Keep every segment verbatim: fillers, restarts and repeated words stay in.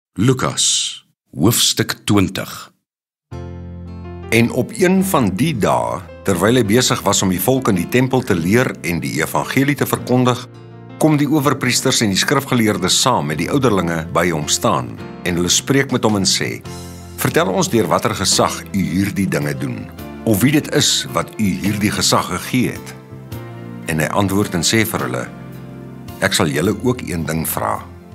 Lukas, hoofstuk twintig. En op een van die dae, terwyl hy besig was om die volk in die tempel te leer en die evangelie te verkondig, kom die owerpriesters en die skrifgeleerdes saam met die ouderlinge by hom staan, en hulle spreek met hom en sê: "Vertel ons deur watter gesag u hierdie dinge doen, of wie dit is wat u hierdie gesag gegee het." En hy antwoord en sê vir hulle: "Ek sal julle ook een ding vra.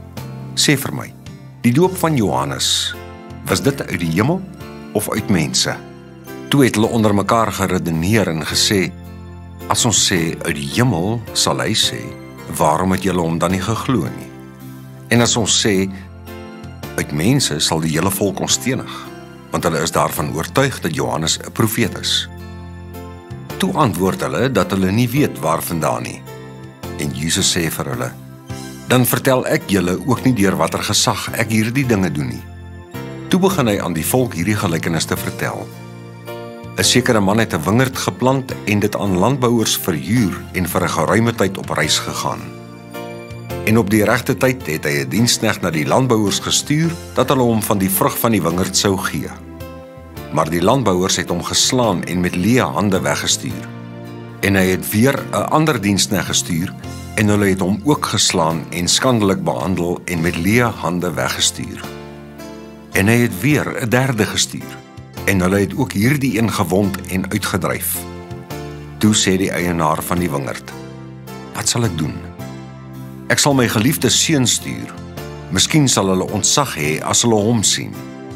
Sê vir my, die doop van Johannes, was dit uit die hemel of uit mense?" Toe het hulle onder mekaar geredeneer en gesê: "As ons sê uit die hemel, sal hy sê, waarom het julle hom dan nie geglo nie? En as ons sê uit mense, sal die hele volk ons stenig, want hulle is daarvan oortuig dat Johannes 'n profeet is." Toe antwoord hulle dat hulle nie weet waarvandaan nie. En Jesus sê vir hulle: "Dan vertel ek julle ook nie deur watter gesag ek hierdie dinge doen nie." Toe begin hy aan die volk hierdie gelykenis te vertel. 'n Sekere man het 'n wingerd geplant en dit aan landbouers verhuur en vir 'n geruime tyd op reis gegaan. En op die regte tyd het hy 'n diensknegt na die landbouers gestuur dat hulle hom van die vrug van die wingerd sou gee. Maar die landbouers het hom geslaan en met leë hande weggestuur. En hy het weer 'n ander diensknegt gestuur en hulle het hom ook geslaan en skandelik behandel en met leë hande weggestuur. En hy het weer 'n derde gestuur, en hulle het ook hierdie een gewond en uitgedryf. Toe sê die eienaar van die wingerd: "Wat sal ek doen? Ek sal my geliefde seun stuur. Miskien sal hulle ontzag hê as hulle hom sien."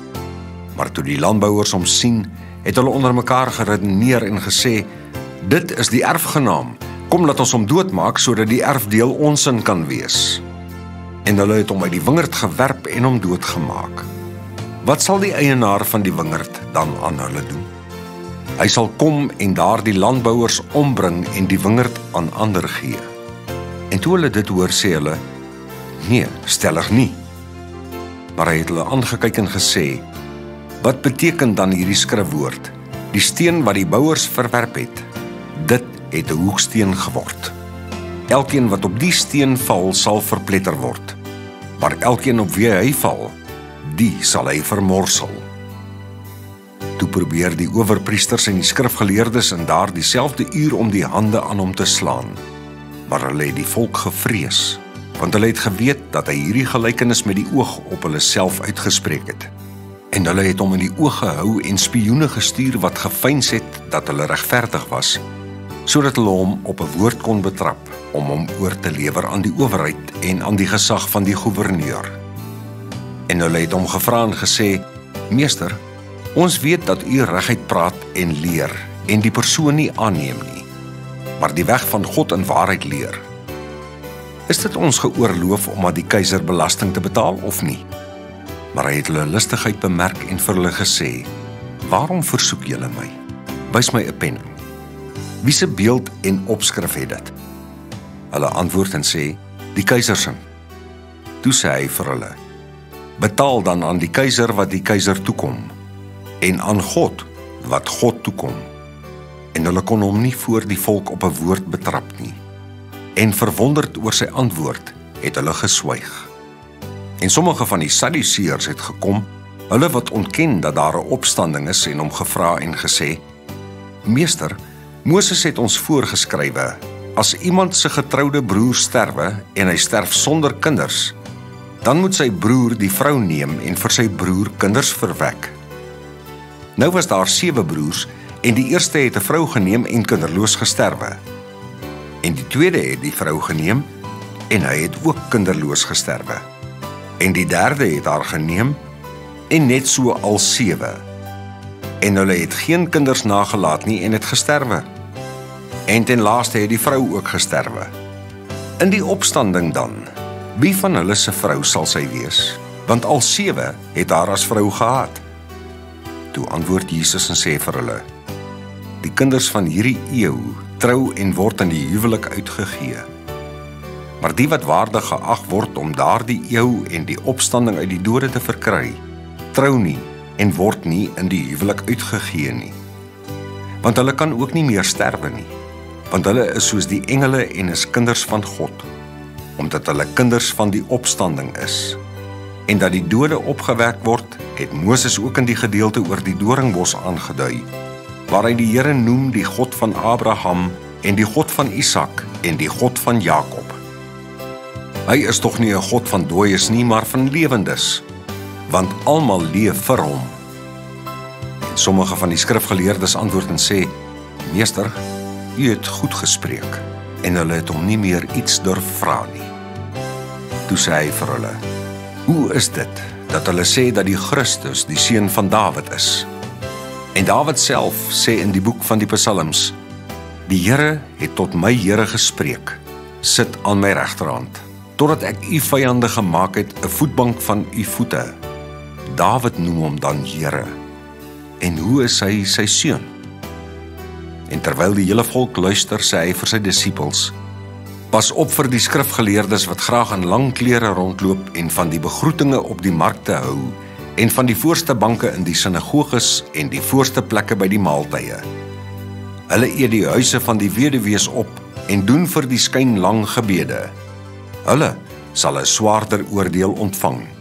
Maar toe die landbouers hom sien, het hulle onder mekaar geredeneer en gesê: "Dit is die erfgenaam. Kom, laat ons hom doodmaak, sodat die erfdeel ons in kan wees." En hulle het hom uit die wingerd gewerp en hom doodgemaak. Wat sal die eienaar van die wingerd dan aan hulle doen? Hy sal kom en daar die landbouers ombring en die wingerd aan ander gee. En toe hulle dit hoor, sê hulle: "Nee, stellig nie." Maar hy het hulle aangekyk en gesê: "Wat beteken dan hierdie skrifwoord? Die steen wat die bouers verwerp het, dit het 'n hoeksteen geword. Elkeen wat op die steen val, sal verpletter word. Maar elkeen op wie hy val, die sal hy vermorsel." Toe probeer die owerpriesters en die skrifgeleerdes in daardie selfde uur om die hande aan hom te slaan. Maar hulle het die volk gevrees, want hulle het geweet dat hy hierdie gelykenis met die oog op hulle self uitgespreek het. En hulle het hom in die oog gehou en spioene gestuur wat geveins het dat hulle regverdig was, sodat hulle hom op 'n woord kon betrap om hom oor te lewer aan die owerheid en aan die gesag van die gouverneur. En hulle het hom gevra en gesê: "Meester, ons weet dat u reguit praat en leer en die persoon nie aanneem nie, maar die weg van God in waarheid leer. Is dit ons geoorloof om aan die keiser belasting te betaal of nie?" Maar hy het hulle listigheid bemerk en vir hulle gesê: "Waarom versoek julle my? Wys my 'n pen. Wie se beeld en opskrif het dit?" Hulle antwoord en sê: "Die keiser se." Toe sê hy vir hulle: "Betaal dan aan die keiser wat die keiser toekom, en aan God wat God toekom." En hulle kon hom nie voor die volk op 'n woord betrap nie. En verwonderd oor sy antwoord, het hulle geswyg. En sommige van die Sadduseërs het gekom, hulle wat ontken dat daar 'n opstanding is, en hom gevra en gesê: "Meester, Moses het ons voorgeskrywe, as iemand se getroude broer sterwe en hy sterf sonder kinders, dan moet sy broer die vrou neem en vir sy broer kinders verwek. Nou was daar sewe broers, en die eerste het 'n vrou geneem en kinderloos gesterwe. En die tweede het die vrou geneem, en hy het ook kinderloos gesterwe. En die derde het haar geneem, en net so al sewe. En hulle het geen kinders nagelaat nie en het gesterwe. En ten laaste het die vrou ook gesterwe. In die opstanding dan, wie van hulle se vrou sal sy wees? Want al sewe het haar as vrou gehad." Toe antwoord Jesus en sê vir hulle: "Die kinders van hierdie eeu trou en word in die huwelik uitgegee. Maar die wat waardig geag word om daardie eeu en die opstanding uit die dode te verkry, trou nie en word nie in die huwelik uitgegee nie. Want hulle kan ook nie meer sterwe nie, want hulle is soos die engele en is kinders van God, omdat hulle kinders van die opstanding is. en dat die dode opgewek word, het Moses ook in die gedeelte oor die doringbos aangedui, waar hy die Here noem die God van Abraham en die God van Isak en die God van Jakob. Hy is tog nie 'n God van dooies nie, maar van lewendes, want almal leef vir hom. En sommige van die skrifgeleerdes antwoord en sê, Meester, u het goed gespreek, en hulle het hom nie meer iets durf vra nie. Toe sê hy vir hulle, hoe is dit dat hulle sê dat die Christus die seun van Dawid is? En Dawid self sê in die boek van die Psalms, die Here het tot my Here gespreek, sit aan my regterhand, totdat ek u vyande gemaak het, 'n voetbank van u voete. Dawid noem hom dan Here. En hoe is hy sy seun? En terwyl die hele volk luister, sê hy vir sy disippels, pas op vir die skrifgeleerdes wat graag in lang klere rondloop en van die begroetinge op die markte hou, en van die voorste banke in die sinagoges en die voorste plekke by die maaltye. Hulle eet die huise van die weduwees op en doen vir die skyn lang gebede. Hulle sal 'n swaarder oordeel ontvang.